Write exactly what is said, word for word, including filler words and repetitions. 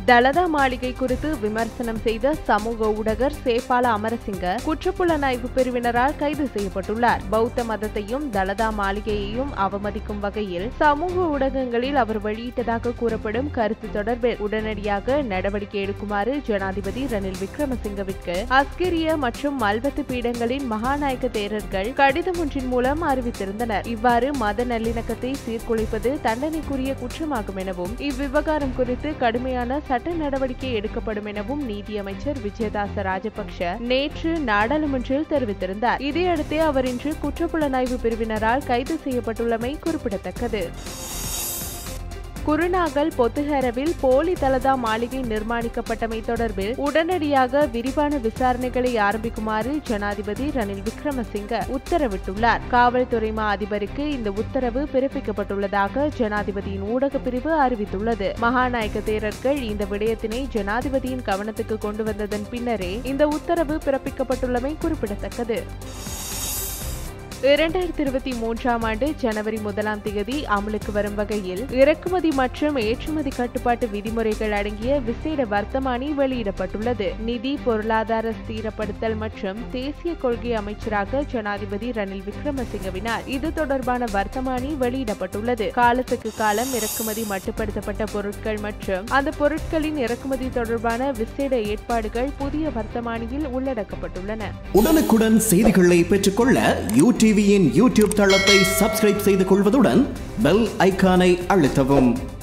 தலதா மாளிகை குறித்து விமர்சனம் செய்த சமூக ஊடகர் சேபால அமரசிங்க குற்றப்புலனாய்வு பிரிவினரால் கைது செய்யப்பட்டுள்ளார். பௌத்த மதத்தையும் தலதா மாளிகையையும் அவமதிக்கும் வகையில் சமூக ஊடகங்களில் அவர் வெளியிட்டதாக கூறப்படும் கருத்து தொடர்பில் உடனடியாக நடவடிக்கை எடுக்குமாறு ஜனாதிபதி ரணில் விக்ரமசிங்கவிற்கு அஸ்கிரிய மற்றும் மல்வத்து பீடங்களின் மகாநாயக்க தேரர்கள் கடிதம் ஒன்றின் மூலம் அறிவித்திருந்தனர். இவ்வாறு மத நல்லிணக்கத்தை சீர்குலைப்பது தண்டனைக்குரிய குற்றமாகும் எனவும் இவ்விவகாரம் குறித்து கடுமையான சட்ட நடவடிக்கை எடுக்கப்படும் எனவும் நீதியமைச்சர் விஜயதாச ராஜபக்ஷ நேற்று நாடாளுமன்றில் தெரிவித்திருந்தார். இதையடுத்தே அவர் இன்று குற்றப்புலனாய்வு பிரிவினரால் கைது செய்யப்பட்டுள்ளமை குறிப்பிடத்தக்கது. குருநாகல் பொத்துஹரவில் போலி தலதா மாளிகை நிர்மாணிக்கப்பட்டமை தொடர்பில் உடனடியாக விரிவான விசாரணைகளை ஆரம்பிக்குமாறு ஜனாதிபதி ரணில் விக்ரமசிங்க உத்தரவிட்டுள்ளார். காவல்துறை மா அதிபருக்கு இந்த உத்தரவு பிறப்பிக்கப்பட்டுள்ளதாக ஜனாதிபதியின் ஊடக பிரிவு அறிவித்துள்ளது. மகாநாயக்க தேரர்கள் இந்த விடயத்தினை ஜனாதிபதியின் கவனத்துக்கு கொண்டு வந்ததன் பின்னரே இந்த உத்தரவு பிறப்பிக்கப்பட்டுள்ளமை குறிப்பிடத்தக்கது. இரண்டாயிரத்தி இருபத்தி மூன்றாம் ஆண்டு ஜனவரி முதலாம் தேதி அமலுக்கு வரும் வகையில் இறக்குமதி மற்றும் ஏற்றுமதி கட்டுப்பாட்டு விதிமுறைகள் அடங்கிய விசேட வர்த்தமானி வெளியிடப்பட்டுள்ளது. நிதி பொருளாதார ஸ்திரப்படுத்தல் மற்றும் தேசிய கொள்கை அமைச்சராக ஜனாதிபதி ரணில் விக்ரமசிங்கவினால் இது தொடர்பான வர்த்தமானி வெளியிடப்பட்டுள்ளது. காலத்துக்கு காலம் இறக்குமதி மட்டுப்படுத்தப்பட்ட பொருட்கள் மற்றும் அந்த பொருட்களின் இறக்குமதி தொடர்பான விசேட ஏற்பாடுகள் புதிய வர்த்தமானியில் உள்ளடக்கப்பட்டுள்ளன. உடனுக்குடன் செய்திகளை பெற்றுக்கொள்ள யூடியூப் டிவியின் யூடியூப் தளத்தை சப்ஸ்கிரைப் செய்து கொள்வதுடன் பெல் ஐகானை அழுத்தவும்.